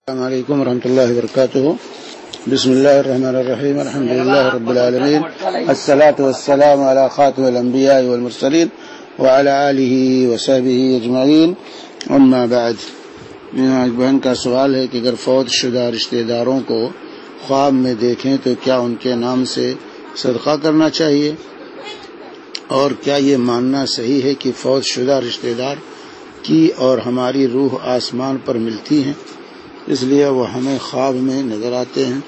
السلام علیکم ورحمۃ اللہ وبرکاتہ. بسم اللہ الرحمن الرحیم. الحمد للہ رب العالمین. الصلاۃ والسلام علی خاتم الانبیاء والمرسلین وعلی آلہ وصحبہ اجمعین. اما بعد. ایک بہن کا سوال ہے کہ اگر فوت شدہ رشتہ داروں کو خواب میں دیکھیں تو کیا ان کے نام سے صدقہ کرنا چاہیے، اور کیا یہ ماننا صحیح ہے کہ فوت شدہ رشتہ دار کی اور ہماری روح آسمان پر ملتی ہیں، اس لیے وہ ہمیں خواب میں نظر آتے ہیں؟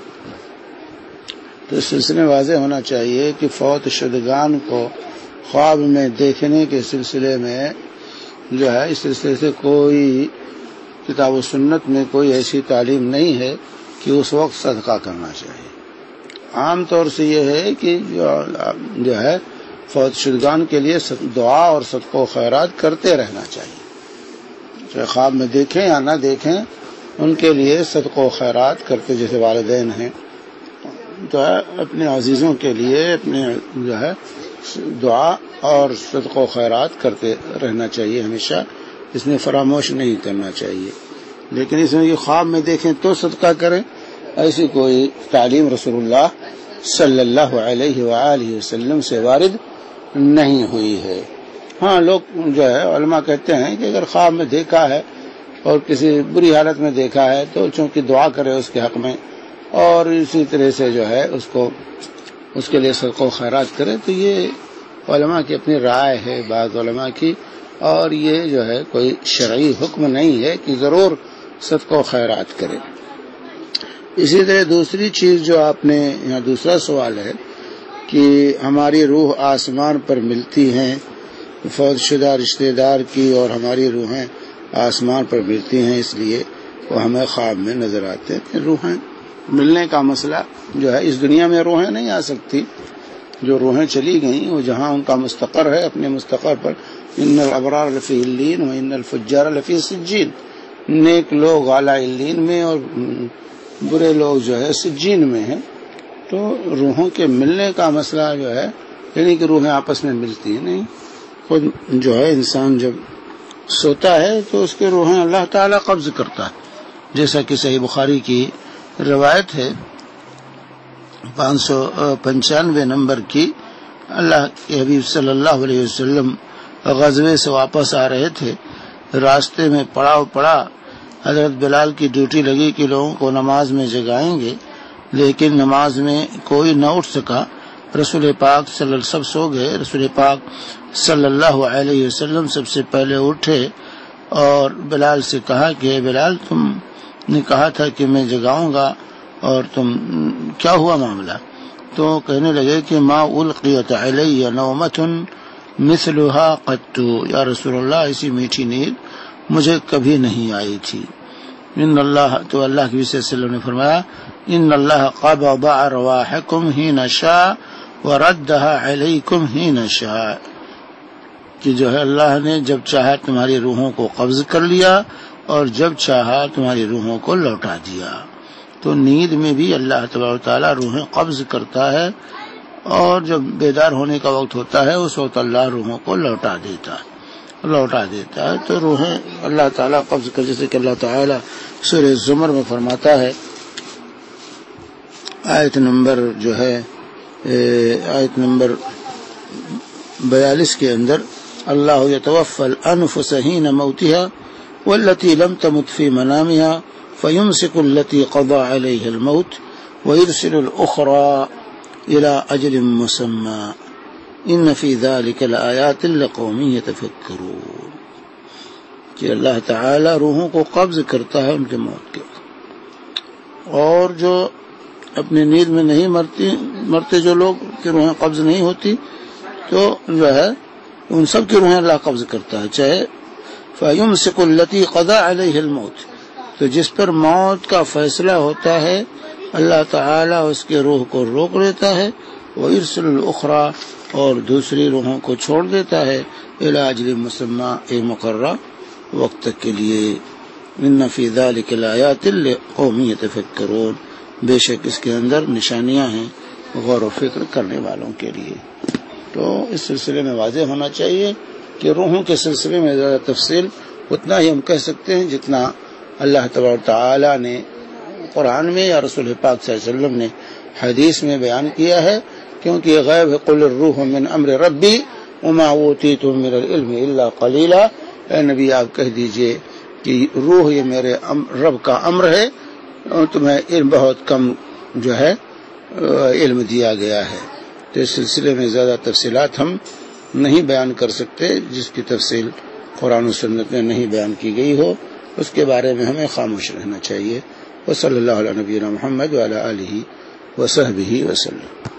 تو اس سلسلے میں واضح ہونا چاہیے کہ فوت شدگان کو خواب میں دیکھنے کے سلسلے میں جو ہے اس سلسلے سے کوئی کتاب و سنت میں کوئی ایسی تعلیم نہیں ہے کہ اس وقت صدقہ کرنا چاہیے. عام طور سے یہ ہے کہ جو ہے فوت شدگان کے لیے دعا اور صدقہ و خیرات کرتے رہنا چاہیے، چاہے خواب میں دیکھیں یا نہ دیکھیں، ان کے لیے صدقہ و خیرات کرتے، جیسے والدین ہیں تو اپنے عزیزوں کے لیے اپنے جو ہے دعا اور صدقہ و خیرات کرتے رہنا چاہیے ہمیشہ، اس میں فراموش نہیں کرنا چاہیے. لیکن اس میں یہ خواب میں دیکھیں تو صدقہ کریں، ایسی کوئی تعلیم رسول اللہ صلی اللہ علیہ وآلہ وسلم سے وارد نہیں ہوئی ہے. ہاں، لوگ جو ہے علماء کہتے ہیں کہ اگر خواب میں دیکھا ہے اور کسی بری حالت میں دیکھا ہے تو چونکہ دعا کرے اس کے حق میں، اور اسی طرح سے جو ہے اس کے لیے صدقہ و خیرات کرے. تو یہ علماء کی اپنی رائے ہے، بعض علماء کی، اور یہ جو ہے کوئی شرعی حکم نہیں ہے کہ ضرور صدقہ و خیرات کرے. اسی طرح دوسری چیز جو آپ نے یہاں دوسرا سوال ہے کہ ہماری روح آسمان پر ملتی ہیں، فوت شدہ رشتہ دار کی اور ہماری روحیں آسمان پر ملتی ہیں، اس لیے وہ ہمیں خواب میں نظر آتے ہیں. روحیں ملنے کا مسئلہ جو ہے، اس دنیا میں روحیں نہیں آ سکتی. جو روحیں چلی گئیں وہ جہاں ان کا مستقر ہے، اپنے مستقر پر، ان الابرار لفی علین و ان الفجار لفی سجین. نیک لوگ اعلیٰ علین میں اور برے لوگ جو ہے سجین میں ہیں. تو روحوں کے ملنے کا مسئلہ جو ہے، یعنی کہ روحیں آپس میں ملتی ہیں نہیں. خود جو ہے انسان جب سوتا ہے تو اس کے روحیں اللہ تعالیٰ قبض کرتا ہے، جیسا کہ صحیح بخاری کی روایت ہے 595 نمبر کی. اللہ کے حبیب صلی اللہ علیہ وسلم غزوے سے واپس آ رہے تھے، راستے میں پڑاؤ پڑا. حضرت بلال کی ڈیوٹی لگی کہ لوگوں کو نماز میں جگائیں گے، لیکن نماز میں کوئی نہ اٹھ سکا. رسول پاک سب سو گئے. رسول پاک صلی اللہ علیہ وسلم سب سے پہلے اٹھے اور بلال سے کہا کہ بلال، تم نے کہا تھا کہ میں جگاؤں گا، اور تم کیا ہوا معاملہ؟ تو کہنے لگے کہ ما القیت علی نومۃ مثلها قط، یا رسول اللہ ایسی میٹھی نیند مجھے کبھی نہیں آئی تھی. ان اللہ، تو اللہ کے صلی اللہ علیہ وسلم نے فرمایا ان اللہ قبض ارواحکم حین شاء وردها علیکم حین شاء، کہ جو ہے اللہ نے جب چاہا تمہاری روحوں کو قبض کر لیا اور جب چاہا تمہاری روحوں کو لوٹا دیا. تو نیند میں بھی اللہ تبارک و تعالیٰ روحیں قبض کرتا ہے، اور جب بیدار ہونے کا وقت ہوتا ہے اس وقت اللہ روحوں کو لوٹا دیتا ہے. تو روحیں اللہ تعالیٰ قبض کر، جیسے کہ اللہ تعالیٰ سورہ زمر میں فرماتا ہے، آیت نمبر 42 کے اندر، اللہ یتوفی الانفس حین موتها والتی لم تمت فی منامها فیمسک التی قضى علیہ الموت ویرسل الاخرى الى اجل مسمى ان فی ذلک لآیات لقوم یتفکرون. کہ اللہ تعالی روحوں کو قبض کرتا ہے ان کے موت کے وقت، اور جو اپنی نیند میں نہیں مرتے جو لوگ کی روحیں قبض نہیں ہوتی، تو جو ہے ان سب کی روحیں اللہ قبض کرتا ہے. چاہے فَيُمْسِكُ الَّتِي قَضَى عَلَيْهِ الْمَوْتِ، تو جس پر موت کا فیصلہ ہوتا ہے اللہ تعالیٰ اس کے روح کو روک لیتا ہے، وَيُرْسِلُ الْأُخْرَى، اور دوسری روحوں کو چھوڑ دیتا ہے، إِلَى أَجْلٍ مُّسَمًّى، ایک مقررہ وقت تک کے لیے. إِنَّ فِي ذَلِكَ لَآيَاتٍ لِقَوْمٍ يَتَفَكَّرُونَ، بے شک اس کے اندر نشانیاں ہیں غور و فکر کرنے والوں کے لیے. تو اس سلسلے میں واضح ہونا چاہیے کہ روحوں کے سلسلے میں زیادہ تفصیل اتنا ہی ہم کہہ سکتے ہیں جتنا اللہ تبارک تعالی نے قرآن میں یا رسول پاک صلی اللہ علیہ وسلم نے حدیث میں بیان کیا ہے، کیونکہ یہ غیب ہے۔ قل الروح من امر ربی وما اوتیتم من العلم الا قلیلا، اے نبی آپ کہہ دیجئے کہ روح یہ میرے رب کا امر ہے اور تمہیں علم بہت کم جو ہے علم دیا گیا ہے۔ تو اس سلسلے میں زیادہ تفصیلات ہم نہیں بیان کر سکتے، جس کی تفصیل قرآن و سنت میں نہیں بیان کی گئی ہو اس کے بارے میں ہمیں خاموش رہنا چاہیے۔ وصلی اللہ علیہ نبینا محمد وعلی آلہ وصحبہ وسلم۔